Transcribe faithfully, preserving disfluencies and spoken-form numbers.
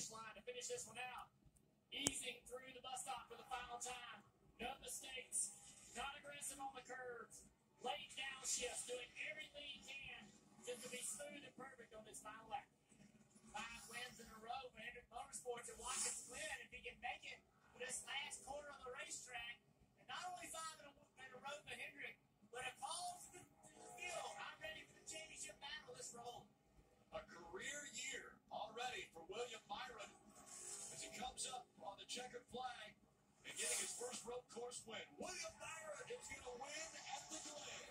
finish line to finish this one out. Easing through the bus stop for the final time. No mistakes. Not aggressive on the curves. Late downshifts, doing everything he can just to be smooth and perfect on this final lap. Five wins in a row for Hendrick Motorsports at Watkins Glen. If he can make it to this last quarter of the racetrack, and not only five in a, in a row for Hendrick, but it falls to the field. I'm ready for the championship battle this roll. A career year already for William Byron as he comes up on the checkered flag and getting his first road course win. William Byron is going to win at the Glen.